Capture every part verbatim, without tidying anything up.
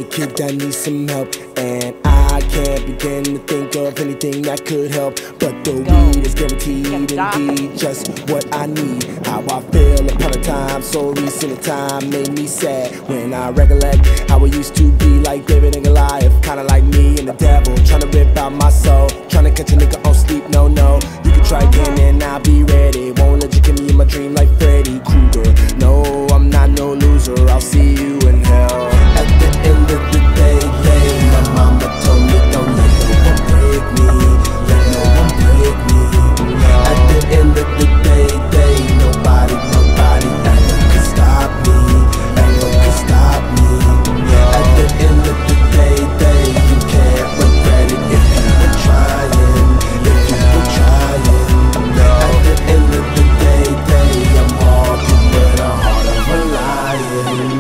kid that needs some help, and I can't begin to think of anything that could help. But the weed is guaranteed indeed, just what I need. How I feel upon a time so recent, a time made me sad when I recollect how it used to be, like David and Goliath, kinda like me and the devil, trying to rip out my soul, trying to catch a nigga on sleep. No, no, you can try again and I'll be ready. Won't let you get me in my dream like Freddy Krueger. No, I'm not no loser, I'll see you in hell. At the end of the day, day, my mama told me don't let no one break me, let no one break me. At the end of the day, day, nobody, nobody ever can stop me, ever can stop me. At the end of the day, day, you can't regret it if you were trying, if you were trying. At the end of the day, day, I'm walking with a heart of a lion.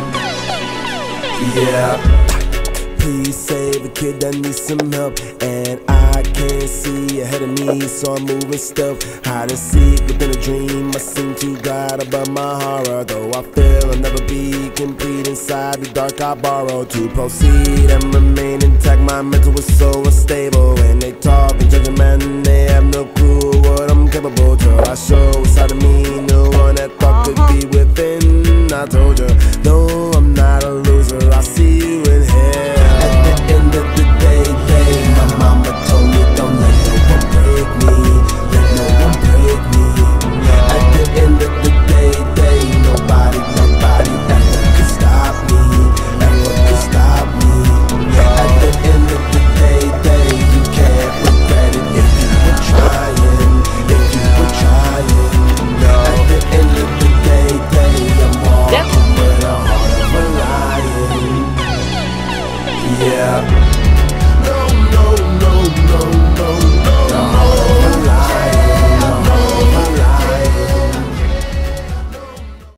Yeah. Please save a kid that needs some help, and I can't see ahead of me, so I'm moving stealth. Hide and seek within a dream, I seem to glide above my horror, though I feel I'll never be complete inside the dark I borrow. To proceed and remain intact, my mental is so unstable. When they talk and judge a man, they have no clue what I'm capable till I show inside of me, no one that thought could be within. I told you, no, I'm not a loser, I'll see you in hell. At the end of the day, day, my mama told me don't let no one break me, let no one break me. At the end of the day, day, nobody, nobody ever can stop me, ever can stop me. At the end of the day, day, you can't regret it if you were trying, if you were trying. At the end of the day, day, I'm walking with a heart of a lion. Yeah. No, no, no, no.